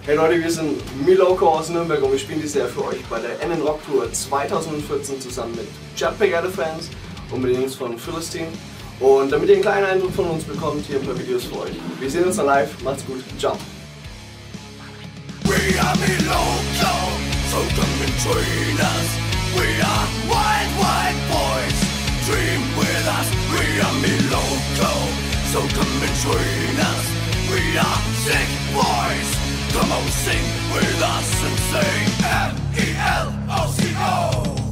Hey Leute, wir sind Meloco aus Nürnberg und wir spielen dieses Jahr für euch bei der Rocktour 2014 zusammen mit Alte Fans und mit den Jungs von Philistine. Und damit ihr einen kleinen Eindruck von uns bekommt, hier ein paar Videos für euch. Wir sehen uns dann live, macht's gut, ciao! We are Meloco, so come and join us. We are wild, wild boys, dream with us. We are Meloco, so come and join us. We are sick boys, come on sing with us and say M-E-L-O-C-O.